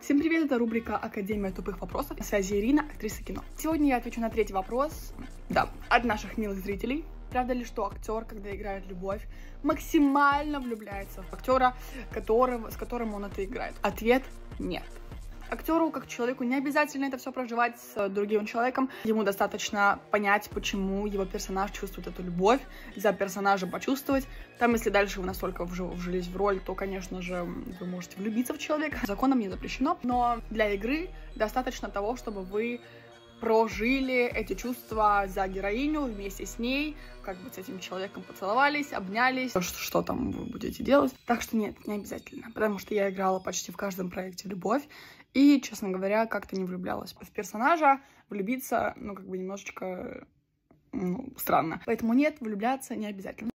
Всем привет, это рубрика Академия тупых вопросов. На связи Ирина, актриса кино. Сегодня я отвечу на третий вопрос, от наших милых зрителей. Правда ли, что актер, когда играет любовь, максимально влюбляется в актера, с которым он это играет? Ответ – нет. Актеру, как человеку, не обязательно это все проживать с другим человеком. Ему достаточно понять, почему его персонаж чувствует эту любовь, за персонажа почувствовать. Там, если дальше вы настолько вжились в роль, то, конечно же, вы можете влюбиться в человека. Законом не запрещено. Но для игры достаточно того, чтобы вы прожили эти чувства за героиню вместе с ней, как бы с этим человеком поцеловались, обнялись, что там вы будете делать. Так что нет, не обязательно, потому что я играла почти в каждом проекте любовь и, честно говоря, как-то не влюблялась в персонажа. Влюбиться, немножечко странно. Поэтому нет, влюбляться не обязательно.